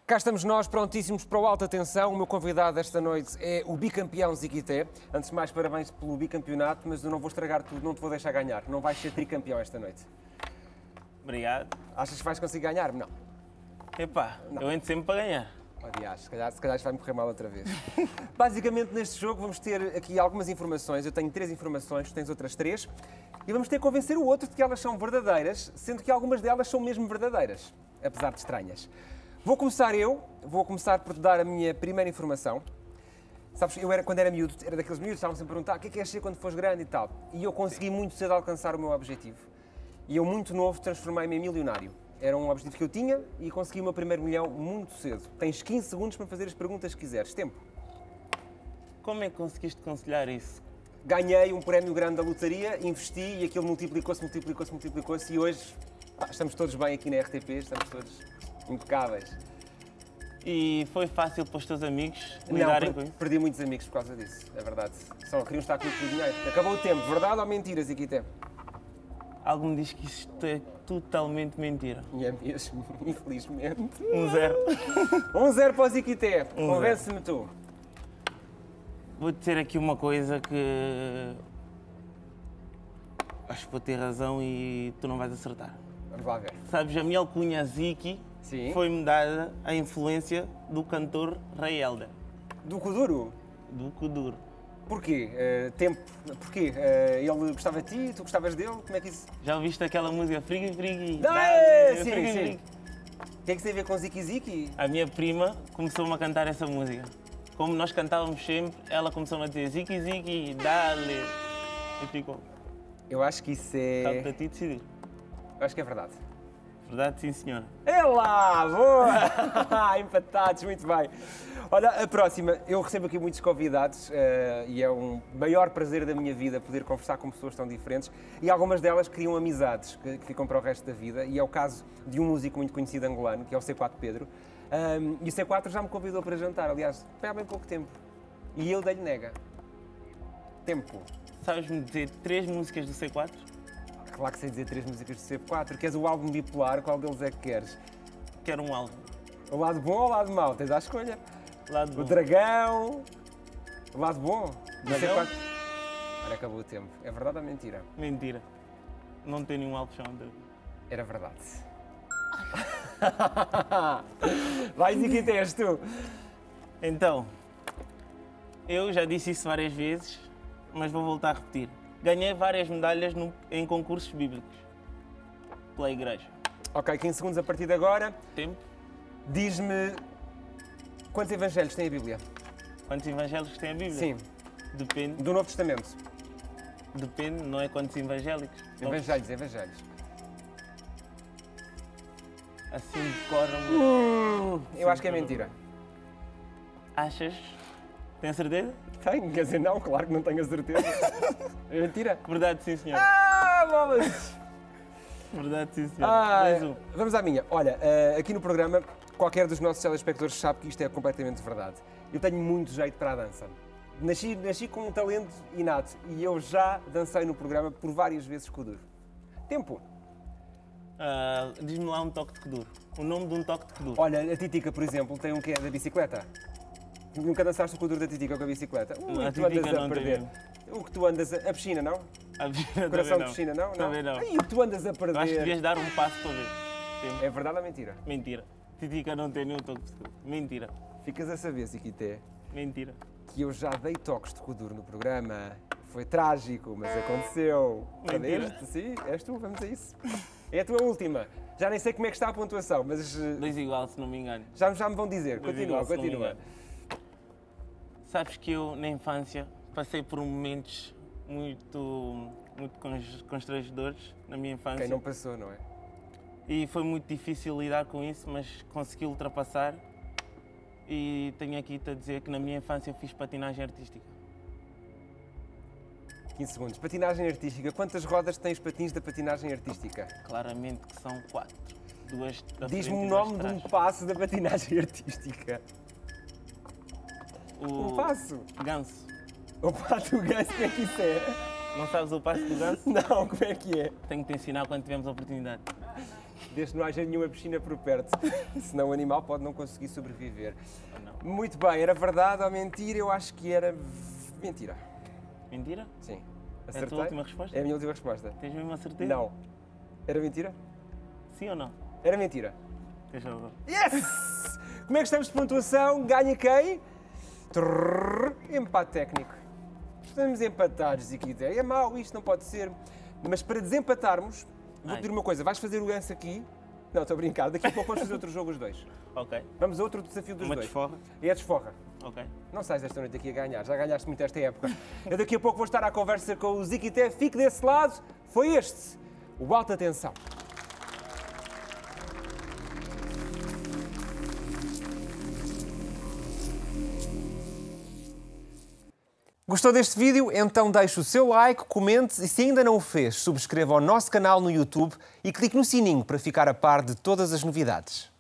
Cá estamos nós, prontíssimos para o Alta Tensão. O meu convidado esta noite é o bicampeão Ziquité. Antes de mais, parabéns pelo bicampeonato, mas eu não vou estragar tudo, não te vou deixar ganhar. Não vais ser tricampeão esta noite. Obrigado. Achas que vais conseguir ganhar? Não. Epá, não. Eu entro sempre para ganhar. Aliás, se calhar isto vai-me correr mal outra vez. Basicamente, neste jogo vamos ter aqui algumas informações. Eu tenho 3 informações, tu tens outras 3. E vamos ter que convencer o outro de que elas são verdadeiras, sendo que algumas delas são mesmo verdadeiras, apesar de estranhas. Vou começar por te dar a minha primeira informação. Sabes, quando era miúdo, era daqueles miúdos, estavam sempre a perguntar o que é queres ser quando fores grande e tal. E eu consegui muito cedo alcançar o meu objetivo. E eu, muito novo, transformei-me em milionário. Era um objetivo que eu tinha e consegui o meu primeiro milhão muito cedo. Tens 15 segundos para fazer as perguntas que quiseres. Tempo. Como é que conseguiste conciliar isso? Ganhei um prémio grande da lotaria, investi e aquilo multiplicou-se e hoje estamos todos bem aqui na RTP, estamos todos impecáveis. E foi fácil para os teus amigos lidarem com isso? Perdi muitos amigos por causa disso, é verdade. Só queriam estar comigo pelo dinheiro. Acabou o tempo, verdade ou mentira, Ziquité? Algo me diz que isto é totalmente mentira. E é mesmo, infelizmente. 1-0. 1-0 para o Ziquité. Convence-me tu. Vou-te dizer aqui uma coisa que acho que vou ter razão e tu não vais acertar. Vamos lá ver. Sabes, a minha alcunha Ziki foi-me dada a influência do cantor Rei Helder. Do Kuduro? Do Kuduro. Porquê? Porquê? Ele gostava de ti, tu gostavas dele? Como é que isso... Já ouviste aquela música Frigui Frigui? Sim. Tem que ser a ver com Ziki Ziki? A minha prima começou-me a cantar essa música. Como nós cantávamos sempre, ela começou-me a dizer Ziki Ziki, dale. E ficou. Eu acho que isso é... Cabe para ti decidir. Eu acho que é verdade. Verdade, sim, senhora. É lá, boa! Empatados, muito bem. Olha, a próxima, eu recebo aqui muitos convidados e é um maior prazer da minha vida poder conversar com pessoas tão diferentes e algumas delas criam amizades que ficam para o resto da vida e é o caso de um músico muito conhecido angolano, que é o C4 Pedro. E o C4 já me convidou para jantar, aliás, foi há bem pouco tempo. E eu dei-lhe nega. Tempo. Sabes-me dizer 3 músicas do C4? Claro que sei dizer 3 músicas do C4. Queres o álbum bipolar? Qual deles é que queres? Quero um álbum. O lado bom ou o lado mau? Tens à escolha. Lado bom. O Dragão. O lado bom? Dragão? Olha, acabou o tempo. É verdade ou mentira? Mentira. Não tem nenhum álbum chamado. Era verdade. Vai, Ziquité, és tu. Então, eu já disse isso várias vezes, mas vou voltar a repetir. Ganhei várias medalhas em concursos bíblicos pela igreja. Ok, 15 segundos a partir de agora. Tempo. Diz-me quantos evangelhos tem a Bíblia? Quantos evangélicos tem a Bíblia? Sim. Depende. Do Novo Testamento. Depende, não é quantos evangélicos. Evangelhos. Assim decoram. Eu acho que é mentira. Achas? Tem certeza? Tenho, quer dizer, não, claro que não tenho a certeza. É mentira. Verdade, sim, senhor. Bolas! Verdade, sim, senhor. Vamos à minha. Olha, aqui no programa, qualquer dos nossos telespectadores sabe que isto é completamente verdade. Eu tenho muito jeito para a dança. Nasci com um talento inato e eu já dancei no programa por várias vezes com o Kuduro. Tempo. Diz-me lá um toque de Kuduro. O nome de um toque de Kuduro. Olha, a Titica, por exemplo, tem um que é da bicicleta. Nunca dançaste o Kuduro da Titica com a bicicleta? A Titica não tem. O que tu andas a piscina, não? A piscina Coração não. de piscina, não? Também não. Ai, o que tu andas a perder? Eu acho que devias dar um passo para ver. Tempo. É verdade ou mentira? Mentira. Titica não tem nenhum toque de Kuduro. Mentira. Ficas a saber, Ziquité, Mentira. que eu já dei toques de Kuduro no programa. Foi trágico, mas aconteceu. Mentira. Perdeste? Sim, és tu, vamos a isso. É a tua última. Já nem sei como é que está a pontuação, mas... 2 igual, se não me engano. Já me vão dizer. Continua. Sabes que eu, na infância, passei por momentos muito constrangedores na minha infância. Quem não passou, não é? E foi muito difícil lidar com isso, mas consegui ultrapassar. E tenho aqui-te a dizer que na minha infância eu fiz patinagem artística. 15 segundos. Patinagem artística. Quantas rodas tens patins da patinagem artística? Claramente que são 4. 2 da frente. Diz-me o e nome duas de um atrás. passo da patinagem artística. Um passo? Ganso. O passo do ganso, como é que isso é? Não sabes o passo do ganso? Não, como é que é? Tenho que te ensinar quando tivermos a oportunidade. Desde que não haja nenhuma piscina por perto. Senão o animal pode não conseguir sobreviver. Não. Muito bem, era verdade ou mentira? Eu acho que era mentira. Mentira? Sim. É a Acertei? tua última resposta? É a minha última resposta. Tens mesmo a certeza? Não. Era mentira? Sim ou não? Era mentira. Deixa eu ver. Yes! Como é que estamos de pontuação? Ganha quem? Empate técnico. Estamos empatados, Ziquité. É mau, isto não pode ser. Mas para desempatarmos, vou pedir uma coisa. Vais fazer o lance aqui. Não, estou a brincar. Daqui a pouco vamos fazer outro jogo os dois. Ok. Vamos a outro desafio dos Uma dois. desforra? E é desforra. Ok. Não sais esta noite aqui a ganhar. Já ganhaste muito esta época. Eu daqui a pouco vou estar à conversa com o Ziquité. Fique desse lado. Foi este. O Alta Tensão. Gostou deste vídeo? Então deixe o seu like, comente e se ainda não o fez, subscreva o nosso canal no YouTube e clique no sininho para ficar a par de todas as novidades.